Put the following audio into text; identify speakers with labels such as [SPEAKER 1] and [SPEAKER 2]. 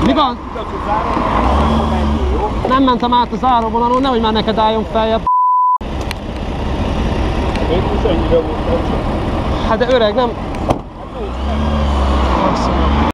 [SPEAKER 1] Mi van? Nem mentem át a záróvonalon, nehogy már neked álljon feljebb. Hát de öreg, nem...